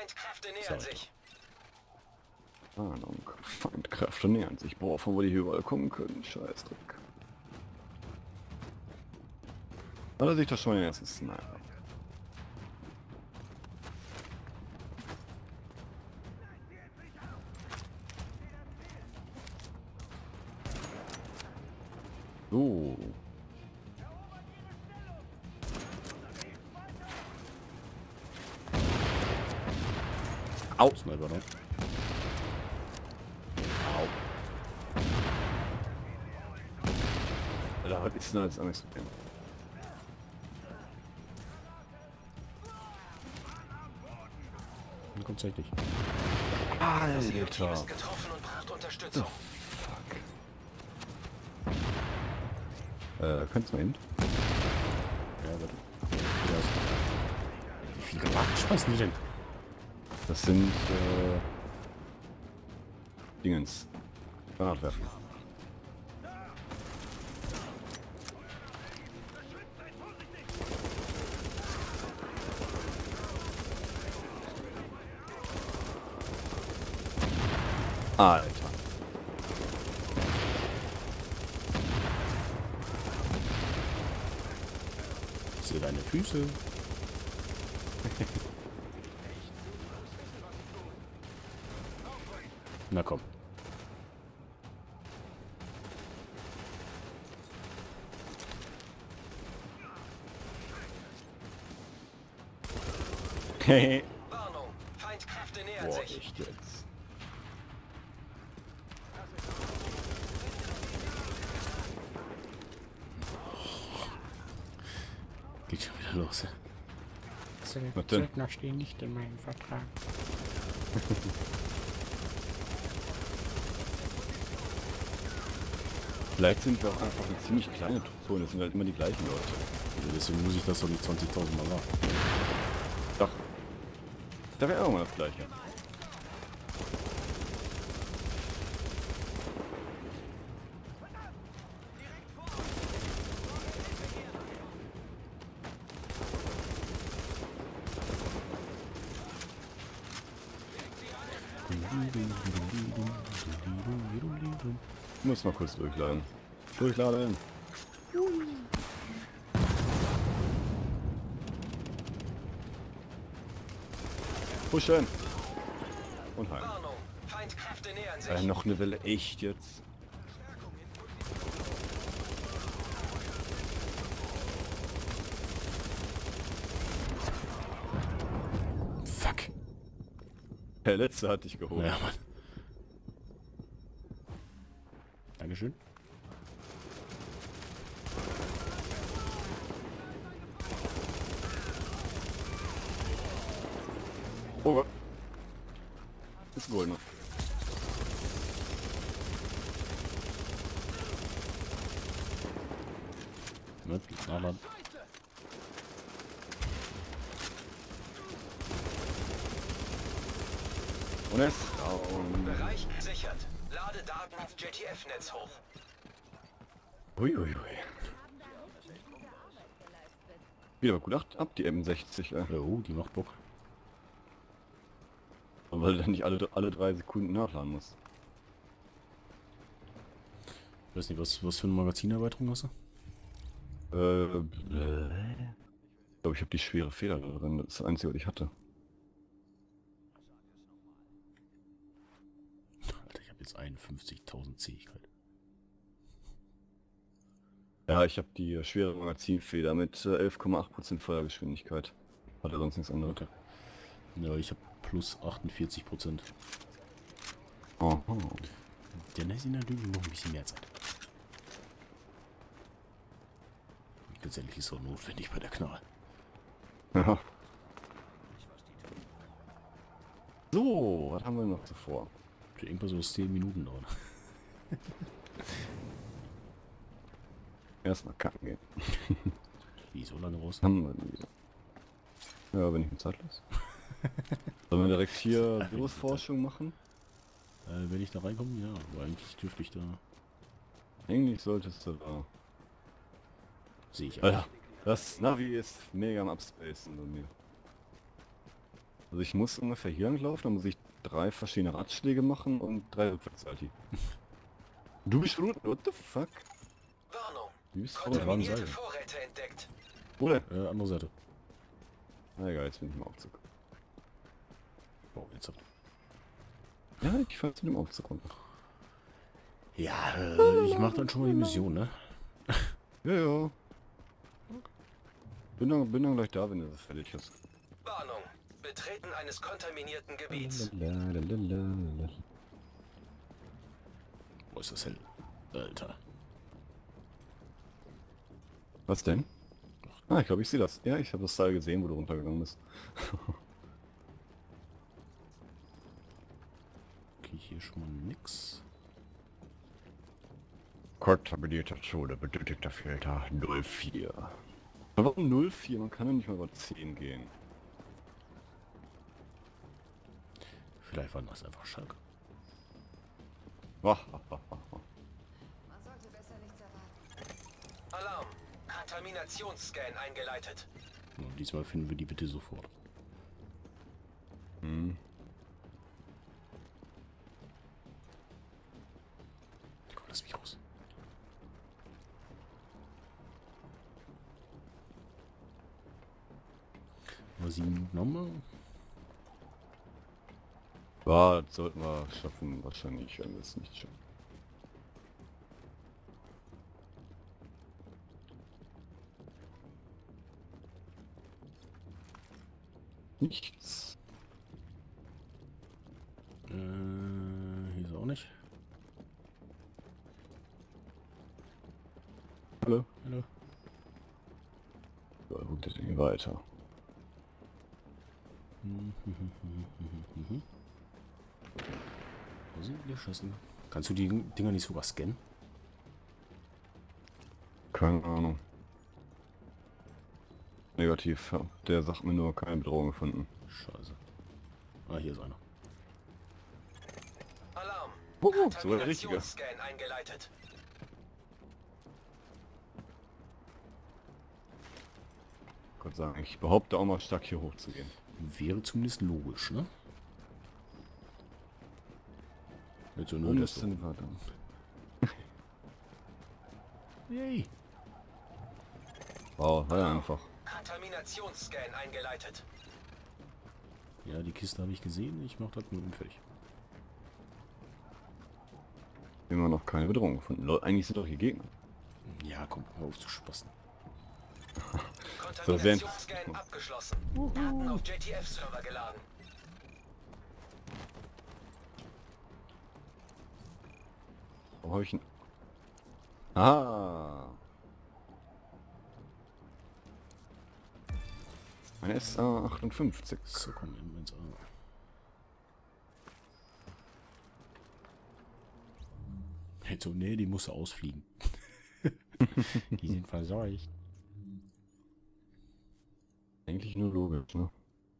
Feindkräfte nähern sich. Ahnung. Feindkräfte nähern sich. Boah, von wo die hier überall kommen können. Scheißdreck. Da sehe ich doch schon mal den ersten Sniper. So. Au! Sniper da. Au. Alter, was ist denn als anderes Problem? Dann kommt's echt nicht. Das Team Alter. ist getroffen und braucht Unterstützung. Fuck. Könnt's mal hin? Ja, warte. Wie viel Granat schmeißen die denn? Das sind, Dingens. Granatwerfer. Alter. Ich sehe deine Füße. Na komm. Hehe. Warnung, Feindkräfte nähern Boah, sich. echt jetzt. Geht schon wieder los. Was denn? Söldner stehen nicht in meinem Vertrag. Vielleicht sind wir auch einfach eine ziemlich kleine Truppe und es sind halt immer die gleichen Leute. Also deswegen muss ich das doch nicht 20.000 Mal sagen. Doch. Da wäre auch mal das gleiche. Ich muss mal kurz durchladen. Durchladen. Pushen. Und heim. Warnung, Feindkräfte nähern sich. Noch eine Welle. Echt jetzt? Fuck. Der letzte hat dich geholt. Ja, Mann. Dankeschön. Oh Gott. Ist wohl noch. Ne? Aber Und es down. Bereich gesichert. Lade Daten ins JTF-Netz hoch. Uiuiui. Wieder gut ab die M60, oh, die macht Bock. weil du dann nicht alle 3 Sekunden nachladen musst. Ich weiß nicht, was für eine Magazinerweiterung hast du? Ich glaube, ich habe die schwere Feder da drin. Das ist das Einzige, was ich hatte. Alter, ich habe jetzt 51.000 Zähigkeit. Ja, ich habe die schwere Magazinfeder mit 11,8% Feuergeschwindigkeit. Hatte sonst nichts anderes. Okay. Ja, ich habe plus 48%. Aha. Dann ist natürlich noch ein bisschen mehr Zeit. Letztendlich ist auch notwendig bei der Knarre. Ja. So, was haben wir noch zuvor? Irgendwas so 10 Minuten dauern. Erstmal kacken gehen. Wie, so lange raus? Haben wir die. Ja, wenn ich mit Zeit lasse. Sollen wir direkt hier Virusforschung machen? Wenn ich da reinkomme, ja, aber eigentlich dürfte ich da... Eigentlich solltest du da. Sehe ich auch. Alter, das Navi ist mega am Upspacen bei mir. Also ich muss ungefähr hier lang laufen, dann muss ich 3 verschiedene Ratschläge machen und 3 Rückwärtsalti. Du bist rot, what the fuck? Warnung. Du bist rot. Kontaminierte Seil. Vorräte entdeckt. Oder? Andere Seite. Na egal, jetzt bin ich im Aufzug. Oh, jetzt hat... Ja, ich fahr zu dem Aufzug runter. Ja, ich mach dann schon mal die Mission, ne? Ja, ja. Bin dann gleich da, wenn das fertig ist. Warnung. Betreten eines kontaminierten Gebiets. Lalalala. Wo ist das hell? Alter. Was denn? Ah, ich glaube, ich sehe das. Ja, ich habe das Teil gesehen, wo du runtergegangen bist. Okay, hier schon mal nix. Kontaminierter Zone, benötigter Filter 04. Aber warum 04? Man kann ja nicht mal über 10 gehen. Vielleicht waren das einfach Schalke. Man sollte besser nichts erwarten. Alarm. Kontaminationsscan eingeleitet. Und diesmal finden wir die bitte sofort. Hm. Komm, lass mich raus. Mal 7 Minuten nochmal. Ja, das sollten wir schaffen, wahrscheinlich, wenn wir es nicht schaffen. Nichts. Hier ist auch nicht. Hallo? Hallo. So, wo geht denn hier weiter? Wo sind die geschossen? Kannst du die Dinger nicht sogar scannen? Keine Ahnung. Negativ, ja. Der sagt mir nur keine Bedrohung gefunden. Scheiße. Ah, hier ist einer. Alarm. So der richtige. Kontaminationsscan eingeleitet. Gott sagen, ich behaupte auch mal stark hier hoch zu gehen. Wäre zumindest logisch, ne? Jetzt so Wo nur das. müssen wir dann? Yay! Wow, war ja einfach. Kontaminationsscan eingeleitet. Ja, die Kiste habe ich gesehen. Ich mache das mit dem fertig. Immer noch keine Bedrohung gefunden. Eigentlich sind doch hier Gegner. Ja, komm, hör auf zu spasten. So, sehr Kontaminationsscan abgeschlossen. Daten auf JTF-Server geladen. Wo hab ich ihn? Ah! Eine SA-58. So, komm, ins A. Jetzt so, nee, die musste ausfliegen. Die sind verseucht. Eigentlich nur logisch, ne?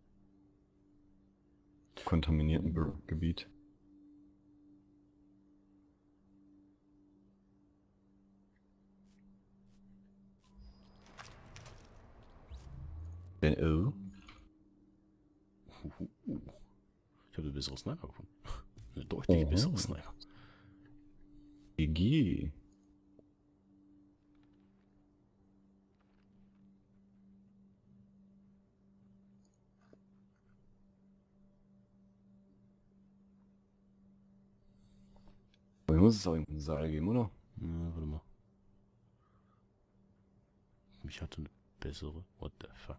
Kontaminierten Gebiet. Denn Ich habe eine bessere Sniper gefunden. Eine deutlich bessere Sniper. GG. Aber hier muss es auch irgendeinen Saal geben, oder? Ja, warte mal. Ich hatte eine bessere. What the fuck?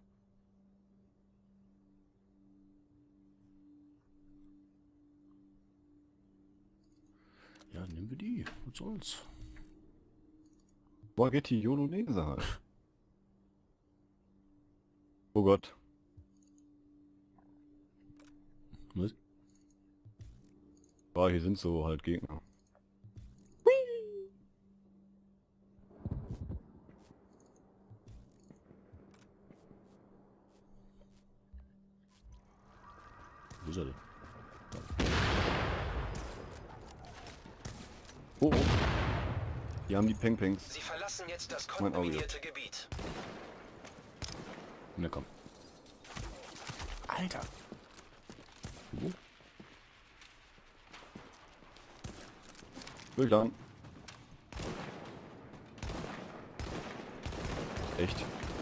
Ja, nehmen wir die. Was soll's? Spaghetti Bolognese halt. Oh Gott. Was? Boah, hier sind so halt Gegner. Wo ist er denn? Oh, oh. Die haben die Peng-Pengs. Sie verlassen jetzt das Mein Auge. kontaminierte Gebiet. Na komm. Alter! Durchladen. Echt?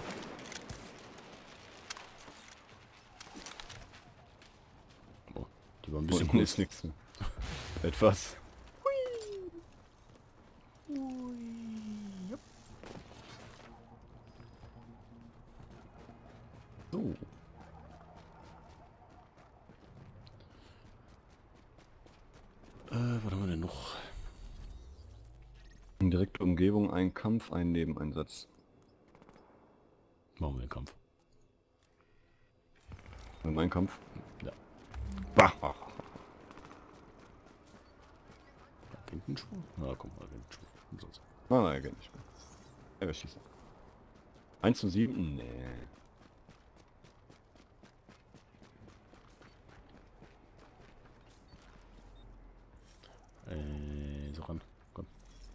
Oh, die war ein Unten bisschen kurz. ist nichts mehr. Etwas. So. Was haben wir denn noch? In direkter Umgebung ein Kampf, ein Nebeneinsatz. Machen wir den Kampf. Mein Kampf. Ja. Wach, wach. Agentenschuh? Na komm, Agentenschuh. Umsonst. Nein, geht nicht mehr. Er wird schießen. 1:7? Nee. So ran. Komm.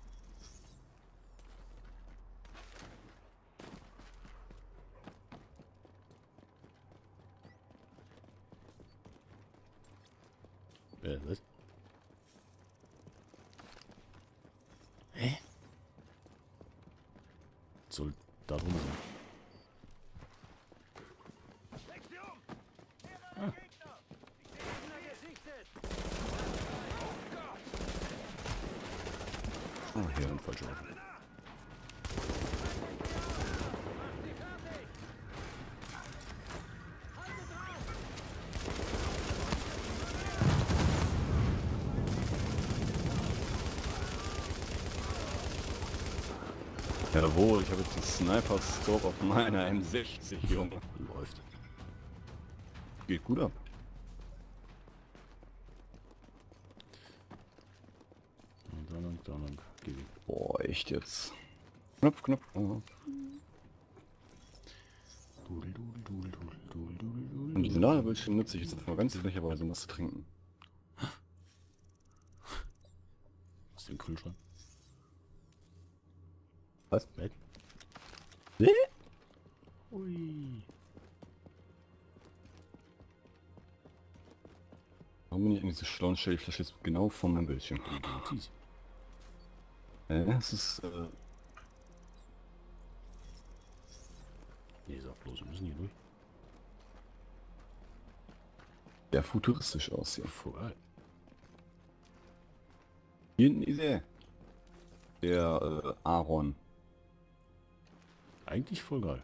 Was? Hä? Soll da drum sein. Ah, hier ein falscher Waffe. Jawohl, ich habe jetzt einen Sniper-Scope auf meiner M60, Junge. Läuft. Geht gut ab. Und da lang, da lang. Geh weg. Boah, echt jetzt. Knopf, Knopf, Knopf. Dudel, dudel, dudel, dudel, dudel, dudel, Und diesen Ladebildschirm nutze ich jetzt mal ganz sicherweise, um was zu trinken. aus dem Kühlschrank. Was? Weg. Ui. Warum bin ich eigentlich so schlau und stelle die Flasche jetzt genau vor meinem Bildschirm? Idiotis. Es ist, Nee, sag bloß, wir müssen hier durch. ja, futuristisch aussehen. Voll. Hier hinten ist er. Der, Aaron. Eigentlich voll geil.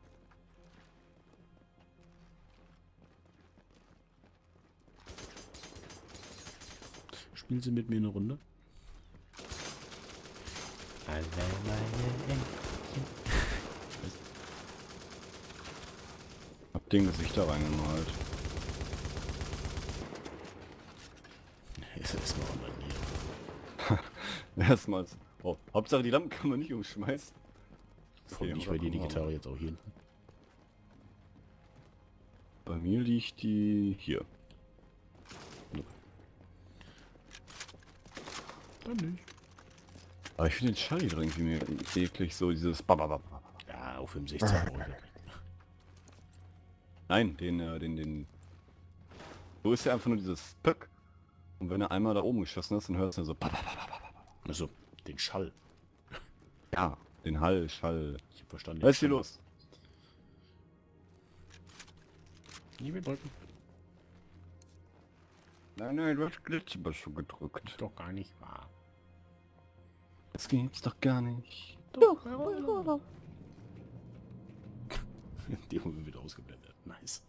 Spielen Sie mit mir eine Runde? Alle meine Entchen. Hab den Gesicht da reingemalt. Jetzt ist mal online hier. Erstmals. Oh, Hauptsache die Lampen kann man nicht umschmeißen. Voll nicht bei dir die Gitarre jetzt auch hier hinten. Bei mir liegt die hier. Dann nicht. Aber ich finde den Charlie irgendwie mir eklig, so dieses Babababa. Ja, auf 65 Euro. Nein, den. So ist ja einfach nur dieses Pöck. Und wenn er einmal da oben geschossen hast, dann hörst du so babababa. Also, den Schall. Ja, den Hall, Schall. Ich hab verstanden. Was ist hier los? Nie mehr drücken. Nein, du hast Glitchbar schon gedrückt. Doch gar nicht wahr. Das geht's doch gar nicht. Doch. Die haben wir wieder ausgeblendet. Nice.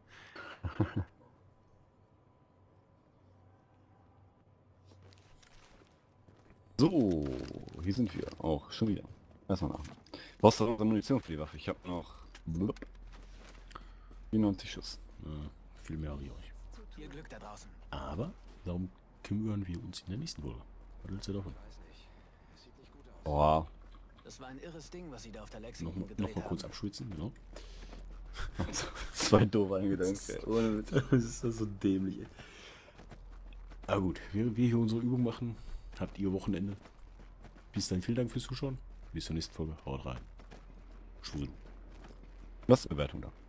So, hier sind wir auch schon wieder. Erstmal nach. Brauchst du noch Munition für die Waffe? Ich habe noch 94 Schuss. Ja, viel mehr habe ich euch. Viel Glück da draußen. Aber darum kümmern wir uns in der nächsten Folge. Was willst du davon? Weiß nicht. Es sieht nicht gut aus. Boah. Das war ein irres Ding, was sie da auf der Noch Lexington mal gedreht kurz haben. abschwitzen, genau. Zwei doofe Eingedanken. Ohne Witz. Das ist ja so dämlich. Aber gut, während wir hier unsere Übung machen, habt ihr Wochenende. Bis dann, vielen Dank fürs Zuschauen. Bis zur nächsten Folge. Haut rein. Schwul. Was Bewertung da?